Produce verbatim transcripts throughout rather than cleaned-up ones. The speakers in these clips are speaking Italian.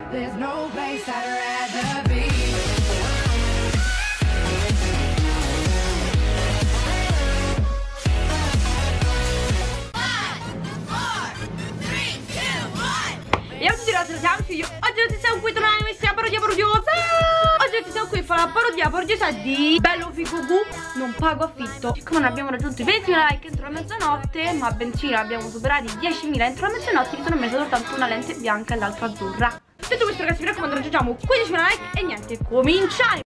There's no place I'd rather be. E oggi ragazzi siamo io. Oggi non ci siamo qui tornare a una parodia parodiosa. Oggi ci siamo qui a fare la parodia parodiosa di Bello Figo Gu. Non pago affitto. Siccome non abbiamo raggiunto i ventimila like entro la mezzanotte, ma bensì abbiamo superato i diecimila entro la mezzanotte, mi sono messa soltanto una lente bianca e l'altra azzurra. Detto questo ragazzi, mi raccomando, raggiungiamo quindicimila like e niente, cominciamo.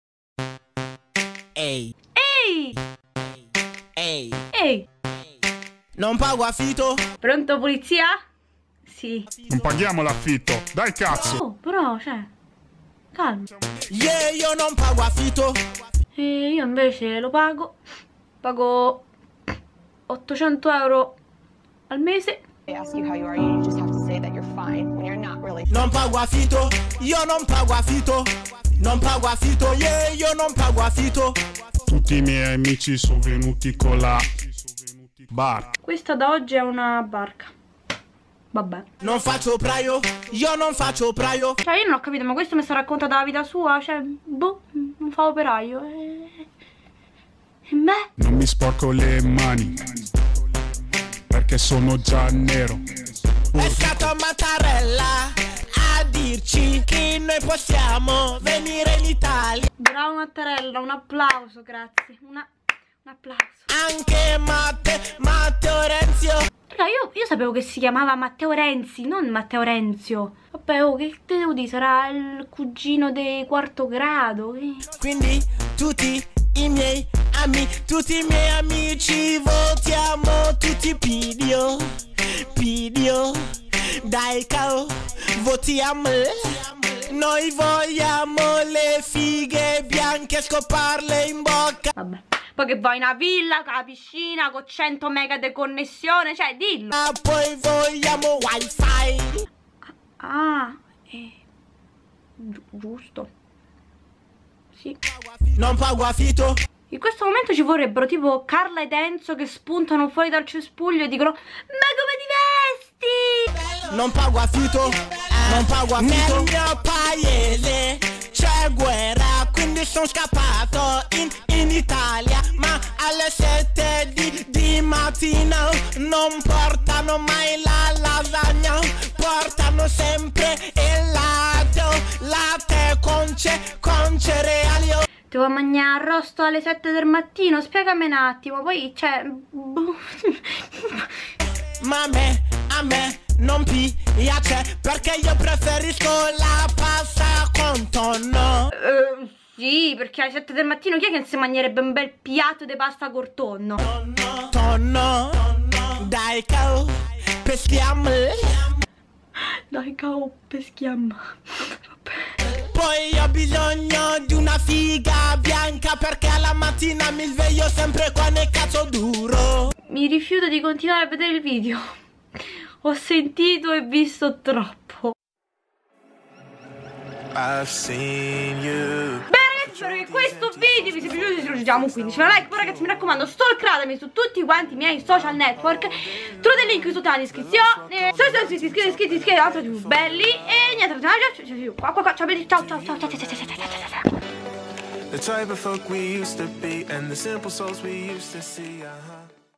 Ehi, Ehi, ehi, ehi, non pago affitto? pronto polizia? Sì. Non paghiamo l'affitto, dai cazzo! Oh, però, cioè, calma. Yeah, io non pago affitto. E io invece lo pago. Pago ottocento euro al mese. They ask you how you are, you just have to say that you're fine when you're not really. Non pago affitto, io non pago affitto. Non pago affitto, yeah, io non pago affitto. Tutti i miei amici sono venuti con la barca. Questa da oggi è una barca. Vabbè. Non faccio praio, io non faccio praio. Cioè io non ho capito, ma questo mi sta raccontando la vita sua. Cioè, boh, non fa operaio. E, e me? Non mi sporco le mani, perché sono già nero. È stato Mattarella a dirci che noi possiamo venire in Italia. Bravo Mattarella, un applauso, grazie. Una, un applauso. Anche Matte, Matteo Renzio. Raga, io, io sapevo che si chiamava Matteo Renzi, non Matteo Renzio. Vabbè, oh, che te devo dire? Sarà il cugino di quarto grado. Eh. Quindi tutti i miei amici, tutti i miei amici votiamo tutti Pidio, Pidio, dai cao, votiamo. Noi vogliamo le fighe bianche, scoparle in bocca. Vabbè. Poi che vuoi una villa con la piscina con cento mega di connessione, cioè dillo. Ma poi vogliamo wifi. Ah, eh, gi- giusto. Sì. Non pago affitto. In questo momento ci vorrebbero tipo Carla ed Enzo che spuntano fuori dal cespuglio e dicono: ma come ti vesti? Non pago affitto. Non pago affitto. Nel mio paese c'è guerra, quindi sono scappato in, in Italia. Ma alle sette di, di mattina non portano mai la lasagna, portano sempre il latte, latte con, ce, con cereali. Devo mangiare arrosto alle sette del mattino, spiegami un attimo, poi c'è... Ma a me, a me non piace, perché io preferisco la pasta con tonno. Uh, sì, perché alle sette del mattino chi è che non si mangerebbe un bel piatto di pasta col tonno? Tonno, tonno, dai cao, peschiamo. Dai cao, peschiamo. Poi ho bisogno di una figa bianca, perché alla mattina mi sveglio sempre con il cazzo duro. Mi rifiuto di continuare a vedere il video. Ho sentito e visto troppo. I've seen you. Bene ragazzi, spero che questo video vi sia piaciuto. Se raggiungiamo quindicimila like. Poi ragazzi mi raccomando, stalkeratemi su tutti quanti i miei social network. Trovate il link qui sotto nella descrizione. Se siete iscritti, iscritti, iscritti, iscritti, altri più belli. E niente, qua qua qua. Ciao, ciao, ciao, ciao, ciao, ciao, ciao, ciao, ciao. The type of folk we used to be and the simple souls we used to see, uh-huh.